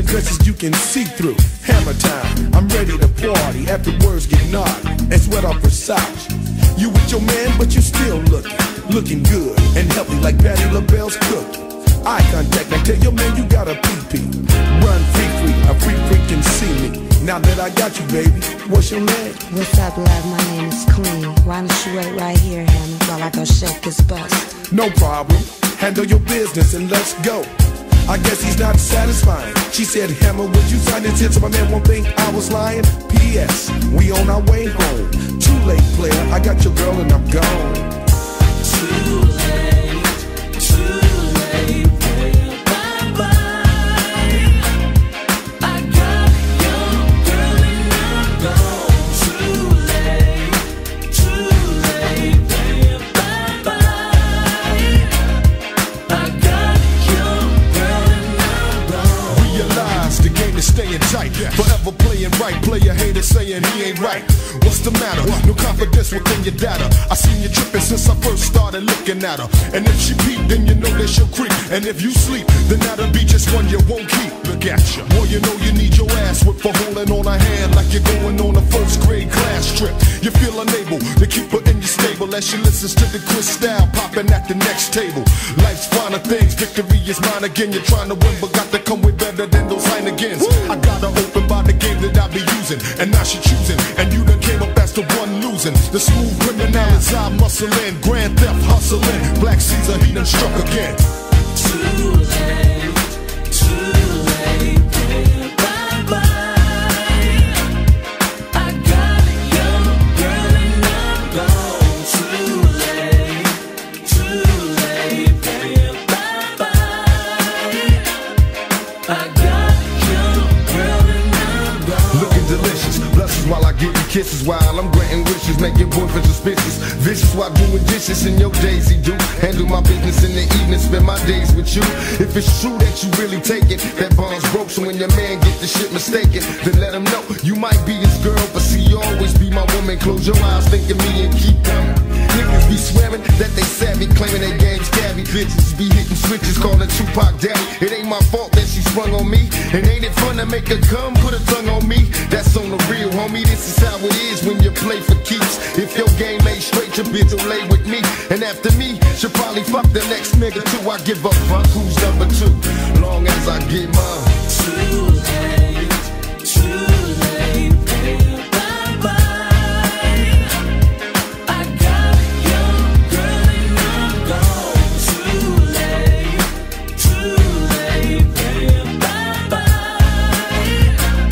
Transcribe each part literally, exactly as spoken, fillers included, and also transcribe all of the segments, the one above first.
dresses you can see through. Hammer time, I'm ready to party. After words get naughty and sweat off Versace. You with your man, but you still looking, looking good and healthy like Patti LaBelle's cookie. Eye contact, now tell your man you got a pee-pee. Run free free, a free freak can see me. Now that I got you, baby, what's your name? What's up, love? My name is Queen. Why don't you wait right here, Hammer, while I go shake this bus? No problem. Handle your business and let's go. I guess he's not satisfying. She said, Hammer, would you sign this here so my man won't think I was lying? P S We on our way home. Too late, player. I got your girl and I'm gone. Too late, too late, player. Bye bye. I got your girl and I'm gone. Too late, too late, player. Bye bye. I got your girl and I'm gone. Realize the game is staying tight, forever playing right. Player hater saying he ain't right. What's the matter? No confidence within your data. I seen you tripping since I first started looking at her. And if she peep, then you know that she'll creep. And if you sleep, then that'll be just one you won't keep. Look at you. Boy, you know you need your ass whipped for holding on a hand like you're going on a first grade class trip. You feel unable to keep her in your stable as she listens to the crystal popping at the next table. Life's finer things, victory is mine again. You're trying to win, but got to come with better than those Heinekens. I got her open by the game that I be using, and now she choosing, and you done came up as the one losing. The smooth criminal is I muscling, grand theft hustling. Black Caesar, he done struck again. Too late, too late, player. Bye bye. I got your girl and I'm gone. Too late, too late, player. Bye bye. I got your girl and I'm gone. Looking delicious, blessings while I give you kisses, while I'm granting wishes, make your boyfriend suspicious. Vicious while doing dishes in your Daisy Duke. Handle my business in the evening, spend my days with you. If it's true that you really take it, that bond's broke, so when your man get the shit mistaken, then let him know you might be his girl, but see, you always be my woman. Close your eyes, think of me and keep coming. Niggas be swearing that they savvy, claiming they game's savvy. Bitches be hitting switches, calling Tupac daddy. It ain't my fault that she sprung on me, and ain't it fun to make her come, put her tongue on me? That's on the real, homie, this is how it is when you play for keeps. If your game ain't straight, your bitch will lay with me, and after me, she'll probably fuck the next nigga too. I give a fuck who's number two, long as I get mine. Too late, too late, player. Bye bye. I got your girl and I'm gone. Too late, too late, player. Bye bye.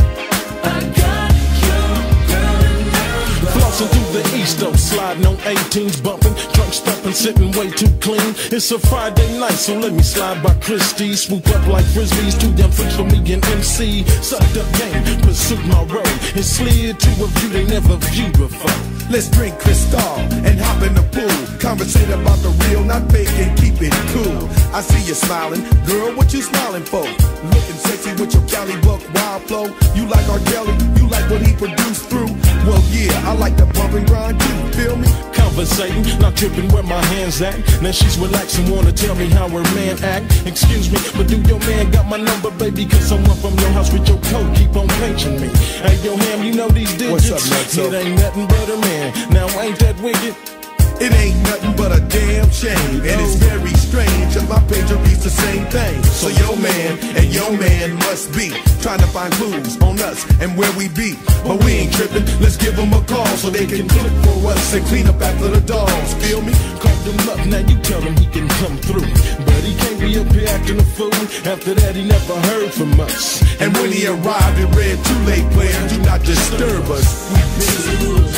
I got your girl and I'm gone. Flossing through the east, though, sliding on eighteens, bumping, trunk stuffing, sitting way too clean. It's a Friday night, so let me slide by Christie's, swoop up like frisbees, too young freaks for me and M C. Sucked up game, pursued my road, and slid to a view they never viewed before. Let's drink Cristal and hop in the pool. Conversate about the real, not fake, and keep it cool. I see you smiling, girl, what you smiling for? Looking sexy with your Cali Buck wild flow. You like R. Kelly, you like what he produced through. Well, yeah, I like the bump and grind too, feel me? Conversating, not tripping where my hands at. Now she's relaxing, wanna tell me how her man act. Excuse me, but do your man got my number, baby? Cause I'm up from your house with your coat, keep on paging me. Hey, yo, Ham, you know these digits? What's up, Nutso? It ain't nothing but a man. Now ain't that wicked? It ain't nothing but a damn shame, and it's very strange, cause my pager reads the same thing. So your man and your man must be trying to find clues on us and where we be. But we ain't tripping, let's give them a call so they can look for us and clean up after the dogs, feel me? Called him up, now you tell him he can come through, but he can't be up here acting a fool. After that he never heard from us, and when he arrived it read, too late, player, do not disturb us. We